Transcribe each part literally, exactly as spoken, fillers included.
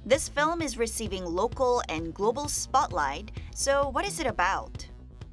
This film is receiving local and global spotlight. So what is it about?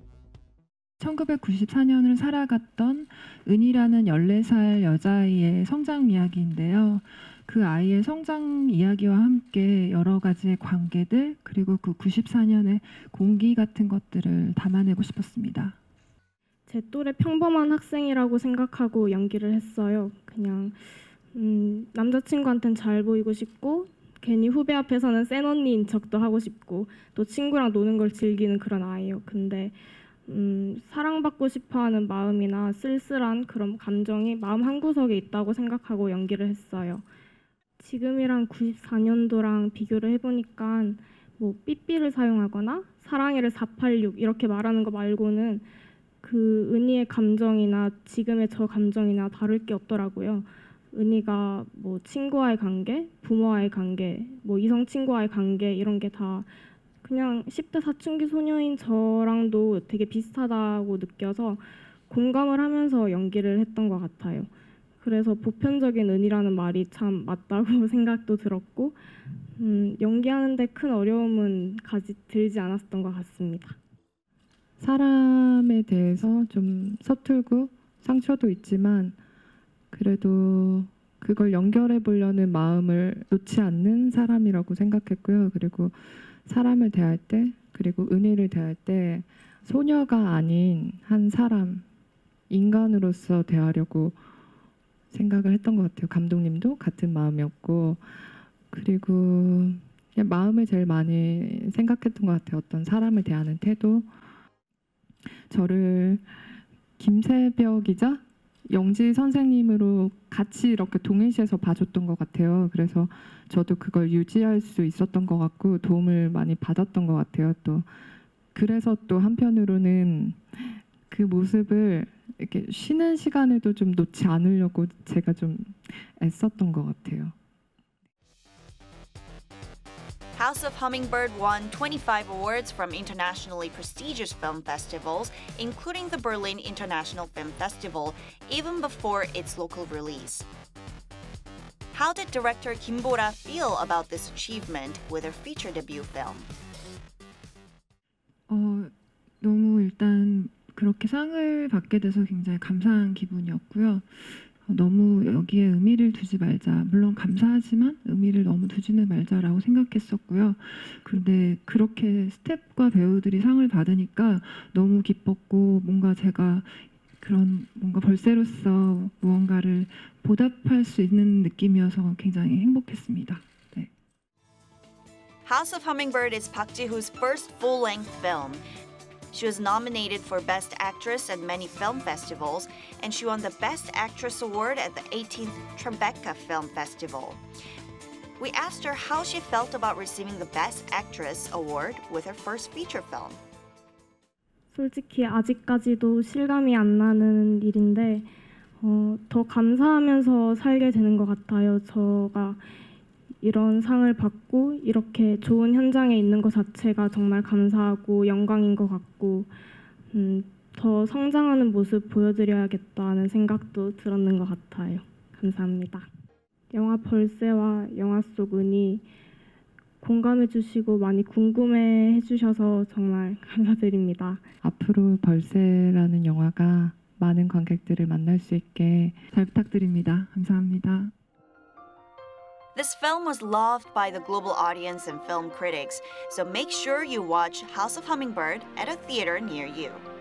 천구백구십사 년을 살아갔던 은이라는 열네 살 여자아이의 성장 이야기인데요. 그 아이의 성장 이야기와 함께 여러 가지의 관계들 그리고 그 구십사 년의 공기 같은 것들을 담아내고 싶었습니다. 제 또래 평범한 학생이라고 생각하고 연기를 했어요. 그냥 음, 남자친구한테는 잘 보이고 싶고 괜히 후배 앞에서는 센 언니인 척도 하고 싶고 또 친구랑 노는 걸 즐기는 그런 아이예요. 근데 음, 사랑받고 싶어하는 마음이나 쓸쓸한 그런 감정이 마음 한구석에 있다고 생각하고 연기를 했어요. 지금이랑 구십사 년도랑 비교를 해보니까 뭐 삐삐를 사용하거나 사랑해를 사팔육 이렇게 말하는 거 말고는 그 은희의 감정이나 지금의 저 감정이나 다를 게 없더라고요. 은희가 뭐 친구와의 관계, 부모와의 관계, 뭐 이성 친구와의 관계 이런 게 다 그냥 십 대 사춘기 소녀인 저랑도 되게 비슷하다고 느껴서 공감을 하면서 연기를 했던 것 같아요. 그래서 보편적인 은이라는 말이 참 맞다고 생각도 들었고 음, 연기하는데 큰 어려움은 가지 들지 않았던 것 같습니다. 사람에 대해서 좀 서툴고 상처도 있지만 그래도 그걸 연결해 보려는 마음을 놓지 않는 사람이라고 생각했고요. 그리고 사람을 대할 때 그리고 은희를 대할 때 소녀가 아닌 한 사람, 인간으로서 대하려고 생각을 했던 것 같아요. 감독님도 같은 마음이었고 그리고 그냥 마음을 제일 많이 생각했던 것 같아요. 어떤 사람을 대하는 태도. 저를 김새벽이자 영지 선생님으로 같이 이렇게 동일시해서 봐줬던 것 같아요. 그래서 저도 그걸 유지할 수 있었던 것 같고 도움을 많이 받았던 것 같아요. 또 그래서 또 한편으로는 그 모습을 이렇게 쉬는 시간에도 좀 놓지 않으려고 제가 좀 애썼던 것 같아요. House of Hummingbird won twenty-five awards from internationally prestigious film festivals, including the Berlin International Film Festival, even before its local release. How did director Kim Bora feel about this achievement with her feature debut film? 어, 너무 일단 그렇게 상을 받게 돼서 굉장히 감사한 기분이었고요. 너무 여기에 의미를 두지 말자. 물론 감사하지만 의미를 너무 두지는 말자라고 생각했었고요. 그런데 그렇게 스태프과 배우들이 상을 받으니까 너무 기뻤고 뭔가 제가 그런 뭔가 벌새로서 무언가를 보답할 수 있는 느낌이어서 굉장히 행복했습니다. 네. House of Hummingbird is Park Ji-hoo's first full-length film. She was nominated for Best Actress at many film festivals, and she won the Best Actress award at the eighteenth Tribeca Film Festival. We asked her how she felt about receiving the Best Actress award with her first feature film. 솔직히 아직까지도 실감이 안 나는 일인데 어, 더 감사하면서 살게 되는 것 같아요. 저가 이런 상을 받고 이렇게 좋은 현장에 있는 것 자체가 정말 감사하고 영광인 것 같고 음, 더 성장하는 모습 보여드려야겠다는 생각도 들었는 것 같아요. 감사합니다. 영화 벌새와 영화 속 은이 공감해 주시고 많이 궁금해 해주셔서 정말 감사드립니다. 앞으로 벌새라는 영화가 많은 관객들을 만날 수 있게 잘 부탁드립니다. 감사합니다. This film was loved by the global audience and film critics, so make sure you watch House of Hummingbird at a theater near you.